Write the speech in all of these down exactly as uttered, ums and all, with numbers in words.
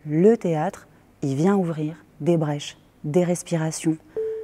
le théâtre, il vient ouvrir des brèches, des respirations.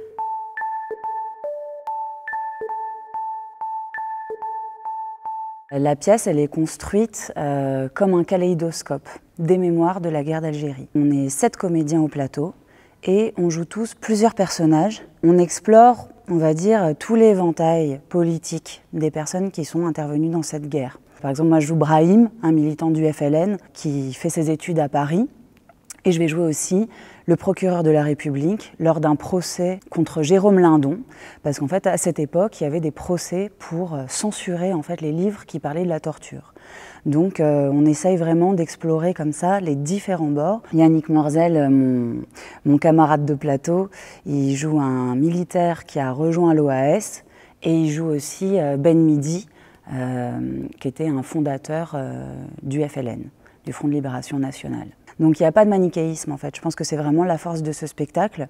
La pièce, elle est construite euh, comme un kaléidoscope des mémoires de la guerre d'Algérie. On est sept comédiens au plateau et on joue tous plusieurs personnages. On explore, on va dire, tout l'éventail politique des personnes qui sont intervenues dans cette guerre. Par exemple, moi je joue Brahim, un militant du F L N qui fait ses études à Paris. Et je vais jouer aussi le procureur de la République lors d'un procès contre Jérôme Lindon, parce qu'en fait, à cette époque, il y avait des procès pour censurer en fait, les livres qui parlaient de la torture. Donc euh, on essaye vraiment d'explorer comme ça les différents bords. Yannick Morzel, mon, mon camarade de plateau, il joue un militaire qui a rejoint l'O A S et il joue aussi euh, Ben Midi, euh, qui était un fondateur euh, du F L N, du Front de Libération Nationale. Donc il n'y a pas de manichéisme en fait, je pense que c'est vraiment la force de ce spectacle.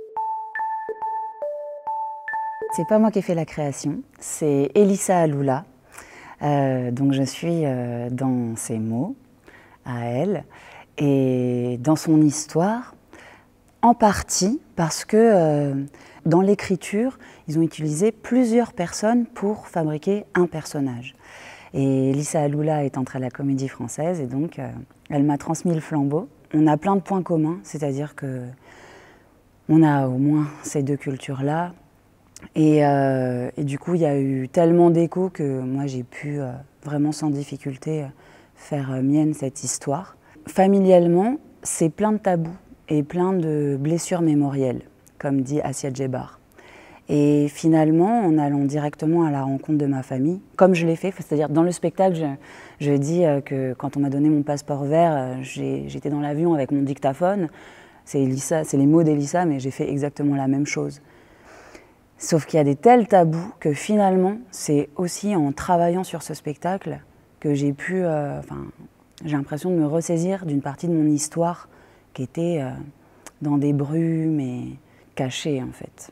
C'est pas moi qui ai fait la création, c'est Elissa Aloula. Euh, donc je suis euh, dans ses mots, à elle, et dans son histoire, en partie parce que euh, dans l'écriture, ils ont utilisé plusieurs personnes pour fabriquer un personnage. Et Elissa Aloula est entrée à la Comédie Française et donc euh, elle m'a transmis le flambeau. On a plein de points communs, c'est-à-dire que on a au moins ces deux cultures-là. Et, euh, et du coup, il y a eu tellement d'échos que moi j'ai pu euh, vraiment sans difficulté euh, faire euh, mienne cette histoire. Familialement, c'est plein de tabous et plein de blessures mémorielles, comme dit Assia Djebar. Et finalement, en allant directement à la rencontre de ma famille, comme je l'ai fait, c'est-à-dire dans le spectacle, je, je dis que quand on m'a donné mon passeport vert, j'étais dans l'avion avec mon dictaphone. C'est les mots d'Elissa, mais j'ai fait exactement la même chose. Sauf qu'il y a des tels tabous que finalement, c'est aussi en travaillant sur ce spectacle que j'ai pu, euh, enfin, j'ai l'impression de me ressaisir d'une partie de mon histoire qui était euh, dans des brumes et cachée en fait.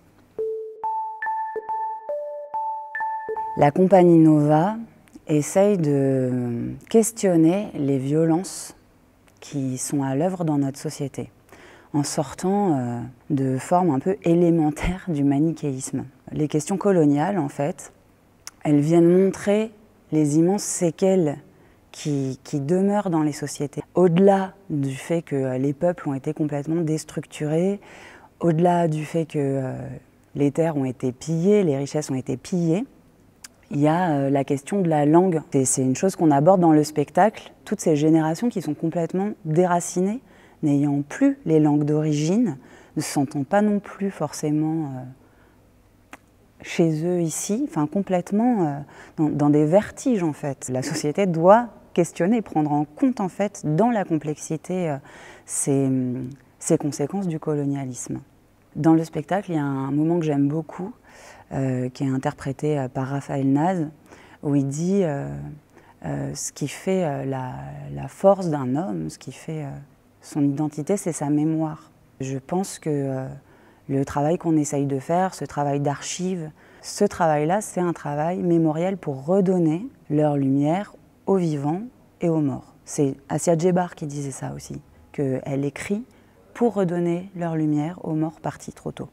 La compagnie Nova essaye de questionner les violences qui sont à l'œuvre dans notre société, en sortant euh, de formes un peu élémentaires du manichéisme. Les questions coloniales, en fait, elles viennent montrer les immenses séquelles qui, qui demeurent dans les sociétés. Au-delà du fait que les peuples ont été complètement déstructurés, au-delà du fait que euh, les terres ont été pillées, les richesses ont été pillées, il y a la question de la langue. C'est une chose qu'on aborde dans le spectacle. Toutes ces générations qui sont complètement déracinées, n'ayant plus les langues d'origine, ne se sentant pas non plus forcément euh, chez eux ici, enfin complètement euh, dans, dans des vertiges en fait. La société doit questionner, prendre en compte en fait dans la complexité euh, ces, ces conséquences du colonialisme. Dans le spectacle, il y a un moment que j'aime beaucoup, Euh, qui est interprété euh, par Raphaël Naz, où il dit euh, euh, ce qui fait euh, la, la force d'un homme, ce qui fait euh, son identité, c'est sa mémoire. Je pense que euh, le travail qu'on essaye de faire, ce travail d'archives, ce travail-là, c'est un travail mémoriel pour redonner leur lumière aux vivants et aux morts. C'est Assia Djebar qui disait ça aussi, qu'elle écrit pour redonner leur lumière aux morts partis trop tôt.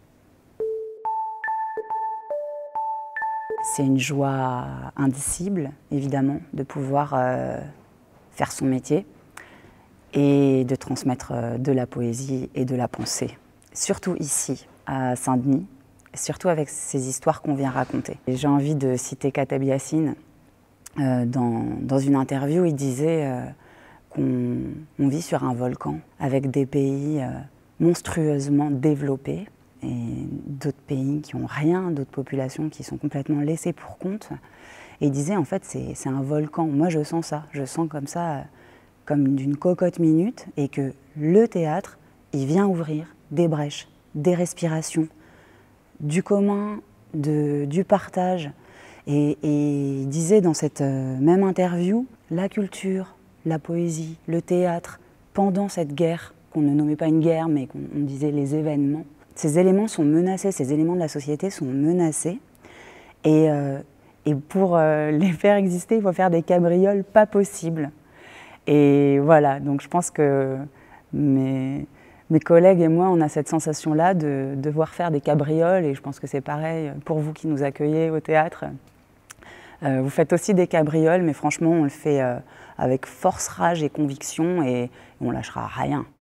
C'est une joie indicible, évidemment, de pouvoir euh, faire son métier et de transmettre euh, de la poésie et de la pensée. Surtout ici, à Saint-Denis, surtout avec ces histoires qu'on vient raconter. J'ai envie de citer Kateb Yassine. Euh, dans, dans une interview, il disait euh, qu'on vit sur un volcan avec des pays euh, monstrueusement développés, et d'autres pays qui n'ont rien, d'autres populations qui sont complètement laissées pour compte. Et il disait, en fait, c'est un volcan. Moi, je sens ça. Je sens comme ça, comme d'une cocotte minute, et que le théâtre, il vient ouvrir des brèches, des respirations, du commun, de, du partage. Et, et il disait dans cette même interview, la culture, la poésie, le théâtre, pendant cette guerre, qu'on ne nommait pas une guerre, mais qu'on disait les événements, ces éléments sont menacés, ces éléments de la société sont menacés. Et, euh, et pour euh, les faire exister, il faut faire des cabrioles pas possibles. Et voilà, donc je pense que mais mes collègues et moi, on a cette sensation-là de devoir faire des cabrioles, et je pense que c'est pareil pour vous qui nous accueillez au théâtre. Euh, vous faites aussi des cabrioles, mais franchement, on le fait euh, avec force, rage et conviction, et on lâchera rien.